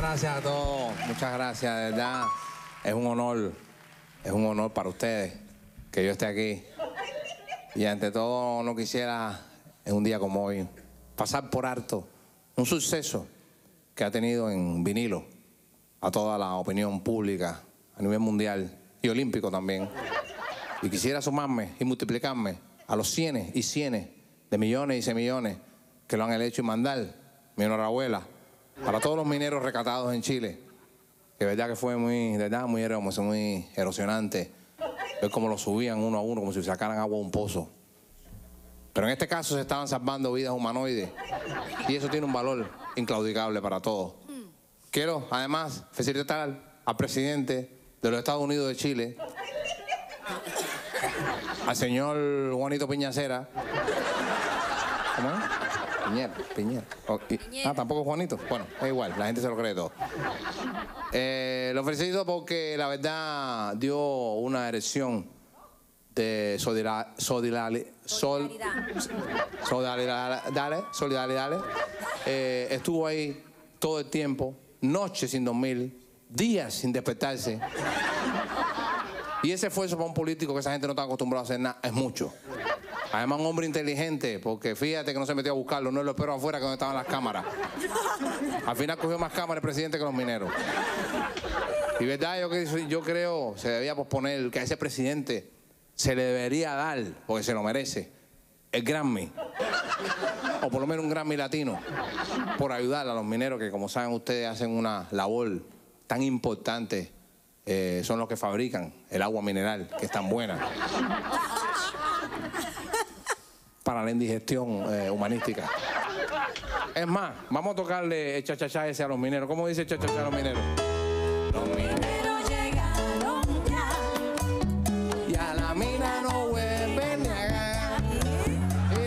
gracias a todos. Muchas gracias, de verdad. Es un honor para ustedes que yo esté aquí. Y ante todo, no quisiera, en un día como hoy, pasar por alto un suceso que ha tenido en vinilo a toda la opinión pública a nivel mundial y olímpico también. Y quisiera sumarme y multiplicarme a los cienes y cienes de millones y semillones que lo han hecho y mandar mi enhorabuena para todos los mineros recatados en Chile. Que verdad que fue muy, de verdad, muy hermoso, muy erosionante ver cómo lo subían uno a uno como si sacaran agua de un pozo. Pero en este caso se estaban salvando vidas humanoides y eso tiene un valor inclaudicable para todos. Quiero además felicitar al presidente de los Estados Unidos de Chile, al señor Juanito Piñacera. ¿Cómo es? Piñera. Tampoco Juanito. Bueno, es igual, la gente se lo cree todo. Lo felicito porque la verdad dio una erección de solidaridad. Estuvo ahí todo el tiempo, noches sin dormir, días sin despertarse. Y ese esfuerzo para un político que esa gente no está acostumbrada a hacer nada es mucho. Además, un hombre inteligente, porque fíjate que no se metió a buscarlo, no lo esperó afuera que donde estaban las cámaras. Al final cogió más cámaras el presidente que los mineros. Y verdad, yo creo se debía posponer que a ese presidente se le debería dar, porque se lo merece, el Grammy. O por lo menos un Grammy latino, por ayudar a los mineros que, como saben ustedes, hacen una labor tan importante. Son los que fabrican el agua mineral, que es tan buena para la indigestión humanística. Es más, vamos a tocarle el cha-cha-cha ese a los mineros. ¿Cómo dice el cha-cha-cha a los mineros? Los mineros llegaron ya y a la mina no vuelven ni a ganar. Y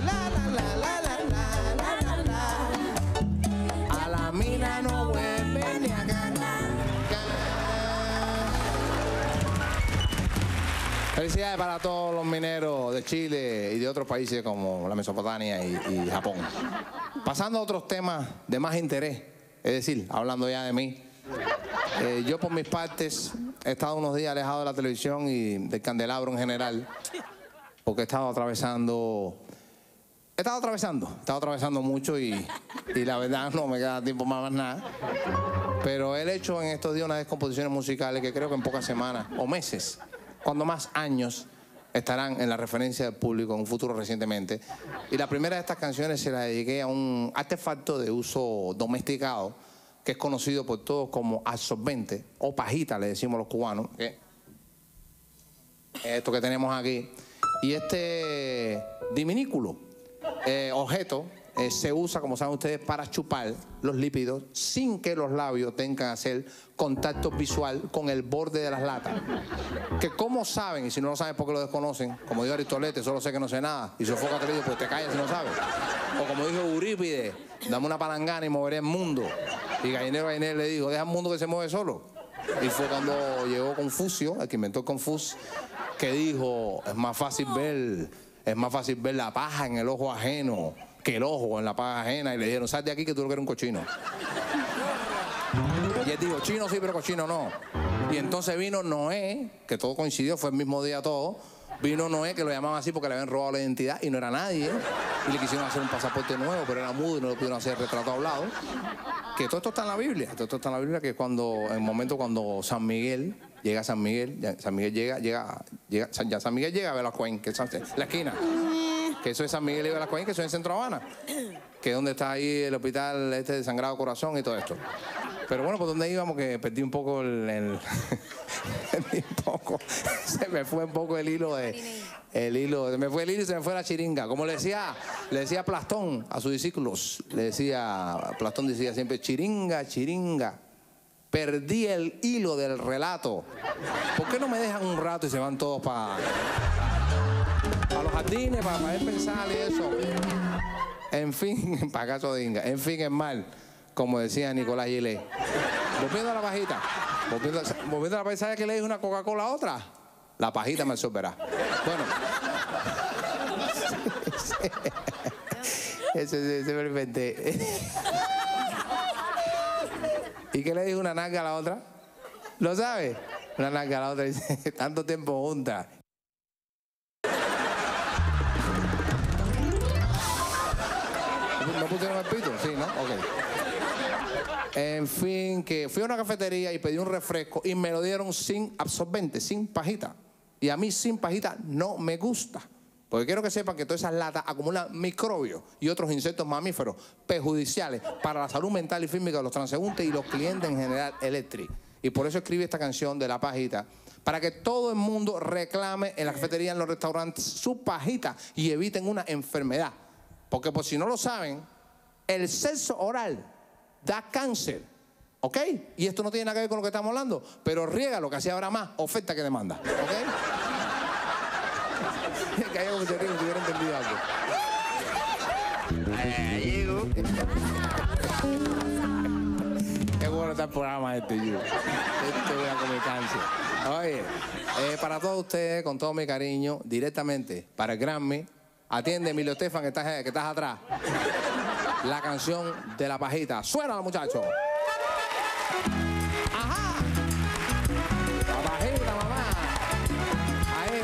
a la mina no vuelven ni a ganar. Felicidades para todos los mineros de Chile y de otros países como la Mesopotamia y Japón. Pasando a otros temas de más interés, es decir, hablando ya de mí, yo por mis partes he estado unos días alejado de la televisión y del candelabro en general, porque he estado atravesando mucho y la verdad no me queda tiempo más nada. Pero he hecho en estos días unas descomposiciones musicales que creo que en pocas semanas o meses, cuando más años, estarán en la referencia del público en un futuro recientemente. Y la primera de estas canciones se la dediqué a un artefacto de uso domesticado que es conocido por todos como absorbente o pajita, le decimos los cubanos. Esto que tenemos aquí. Y este diminuto objeto se usa, como saben ustedes, para chupar los lípidos sin que los labios tengan que hacer contacto visual con el borde de las latas. Que como saben, y si no lo saben porque lo desconocen, como dijo Aristolete, solo sé que no sé nada, y Sofócrates le dijo, pues te callas si no sabes. O como dijo Eurípides, dame una palangana y moveré el mundo. Y Gallinero le dijo, deja el mundo que se mueve solo. Y fue cuando llegó Confucio, el que inventó el Confús, que dijo, es más fácil ver la paja en el ojo ajeno que el ojo en la paja ajena. Y le dijeron, sal de aquí que tú lo que eres un cochino. Y él dijo, chino sí, pero cochino no. Y entonces vino Noé, que todo coincidió, fue el mismo día todo. Vino Noé, que lo llamaban así porque le habían robado la identidad y no era nadie. Y le quisieron hacer un pasaporte nuevo, pero era mudo y no le pudieron hacer retrato hablado. Que todo esto está en la Biblia. Todo esto está en la Biblia, que es cuando, en el momento cuando San Miguel llega a San Miguel a Velascoen, que es la esquina. Que eso es San Miguel y Velascoen, que eso es en Centro Habana. Que es donde está ahí el hospital de Sangrado Corazón y todo esto. Pero bueno, ¿por dónde íbamos? Que perdí un poco perdí un poco. Se me fue un poco el hilo se me fue el hilo y se me fue la chiringa. Como le decía Plastón a sus discípulos. Plastón decía siempre, chiringa, chiringa. Perdí el hilo del relato. ¿Por qué no me dejan un rato y se van todos para los jardines, para poder pensar y eso? En fin, para caso de Inga. En fin, es mal, como decía Nicolás Gillet. Volviendo a la pajita. Volviendo a la pajita, ¿sabes qué le dijo una Coca-Cola a otra? La pajita me absorberá. Bueno. Ese me lo inventé. ¿Y qué le dijo una nalga a la otra? ¿Lo sabe? Una nalga a la otra dice, tanto tiempo juntas. ¿No pusieron el pito? Sí, ¿no? Ok. En fin, que fui a una cafetería y pedí un refresco y me lo dieron sin absorbente, sin pajita. Y a mí sin pajita no me gusta. Porque quiero que sepan que todas esas latas acumulan microbios y otros insectos mamíferos perjudiciales para la salud mental y física de los transeúntes y los clientes en general eléctricos. Y por eso escribí esta canción de la pajita, para que todo el mundo reclame en la cafetería, en los restaurantes, su pajita y eviten una enfermedad. Porque por si no lo saben, el sexo oral da cáncer, ¿ok? Y esto no tiene nada que ver con lo que estamos hablando, pero riega lo que así habrá más oferta que demanda, ¿ok? Que hay algo que se ríe, si hubiera entendido algo. Qué bueno está el programa este, yo. Este voy a comer cáncer. Oye, para todos ustedes, con todo mi cariño, directamente para el Grammy, atiende Emilio Estefan, que estás atrás. La canción de la pajita. Suena, muchachos. Ajá. La pajita, mamá. Ahí.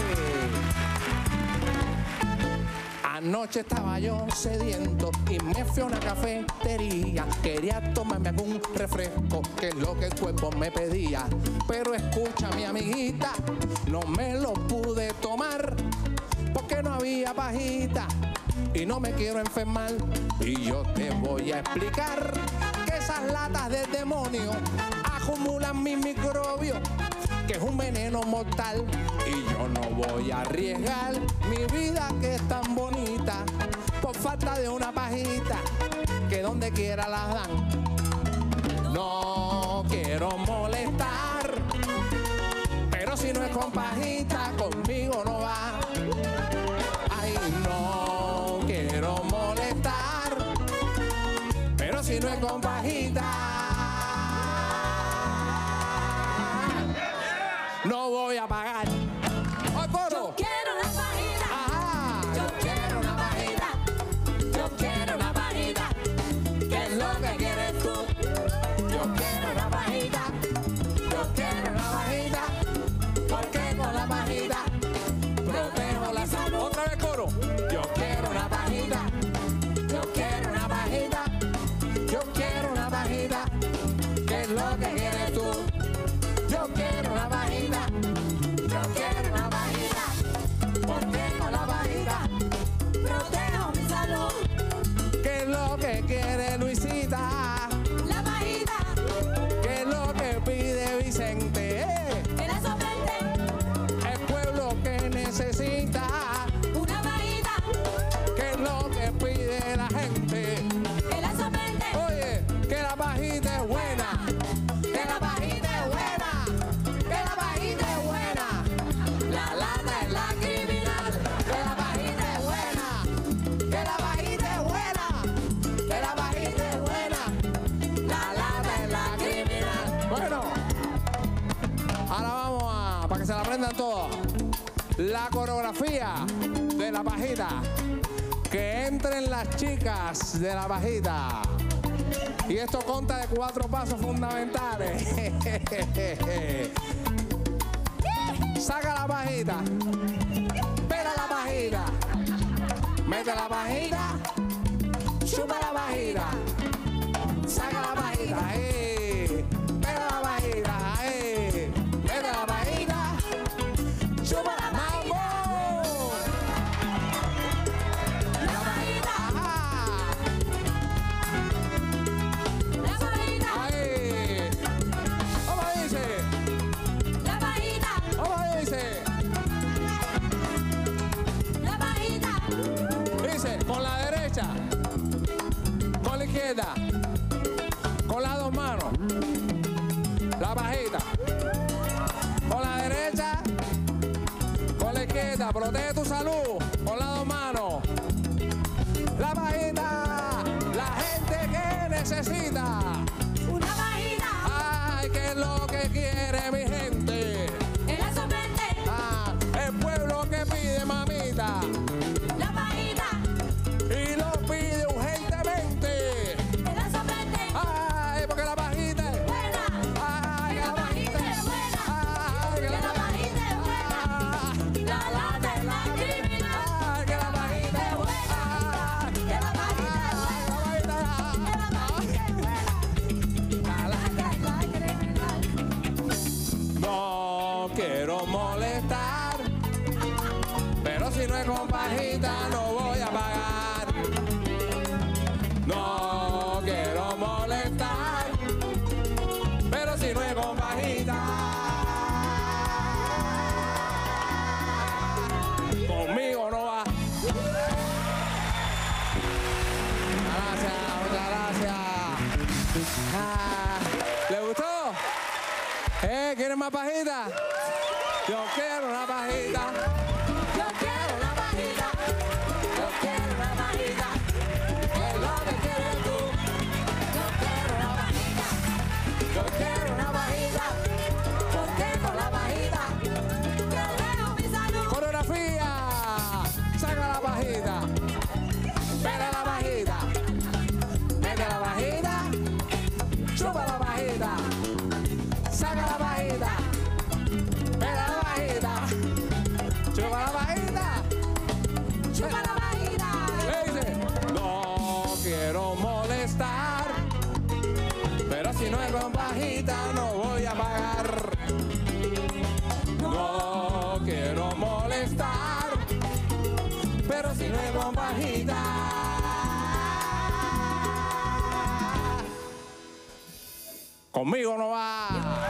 Anoche estaba yo sediento y me fui a una cafetería. Quería tomarme algún refresco, que es lo que el cuerpo me pedía. Pero escucha, mi amiguita, no me lo pude tomar porque no había pajita y no me quiero enfermar. Y yo te voy a explicar que esas latas del demonio acumulan mis microbios, que es un veneno mortal. Y yo no voy a arriesgar mi vida, que es tan bonita, por falta de una pajita que donde quiera las dan. No quiero molestar, pero si no es con pajita, conmigo no va. Ay, no quiero molestar, pero si no es con pajita, no voy a pagar. Yo quiero una pajita. Ajá. Yo quiero una pajita. Yo quiero una pajita. ¿Qué es lo que quieres tú? Yo quiero una pajita. Yo quiero una pajita. Porque con la pajita protejo la salud. Otra vez coro. Yo quiero una pajita. Yo quiero una pajita. Yo quiero una pajita. ¿Qué es lo que quieres tú? Yo quiero una pajita. Yo quiero una pajita. Porque con la pajita protejo mi salud. ¿Qué es lo que quiere Luisita? La pajita ¿Qué es lo que pide Vicente? que la soporte. El pueblo que necesita. Una pajita ¿Qué es lo que pide la gente? que la soporte. Oye, que la pajita es buena. Que la pajita es buena. Que la pajita es buena. La lata es la criminal. Que la pajita es buena. Que la pajita es buena. Que la pajita es buena. La lata es la criminal. Bueno, ahora vamos a, para que se la aprendan todos, la coreografía de la pajita. Que entren las chicas de la pajita. Y esto consta de 4 pasos fundamentales. Saca la pajita. Pela la pajita. Mete la pajita. Chupa la pajita. Saca la pajita. Ahí. Pela la pajita. Ahí. Mete la pajita. Chupa la pajita. La pajita. Ajá. La pajita. Ahí. ¿Cómo dice? La pajita. ¿Cómo dice? La pajita. Dice, con la derecha, con la izquierda, con las 2 manos, la pajita. Con la derecha, con la izquierda, protege tu salud, con las 2 manos. La pajita, la gente que necesita. Una pajita. Ay, ¿qué es lo que quiere mi gente? Que la soporte. Ah, el pueblo que pide, mamita. La pajita. Y lo pide urgentemente. Que la soporte. Ay, porque la pajita es quiero molestar, pero si no es con pajita no voy a pagar. No quiero molestar, pero si no es con pajita, conmigo no va. Gracias, muchas gracias. ¿Le gustó? ¿Quieren más pajita? Yo quiero una pajita. Yo quiero una pajita. Yo quiero una pajita. ¿Qué es lo que quieres tú? Yo quiero una pajita. Yo quiero una pajita. Porque con la pajita yo leo mi salud. Coreografía. Saca la pajita. Pega la pajita. Mete la pajita. Chupa la pajita. Saca la pajita. Pega la pajita. Chupa la pajita. Chupa la pajita. Le dice, no quiero molestar, pero si no es con pajita no voy a pagar. No quiero molestar, pero si no es con pajita. Conmigo no va.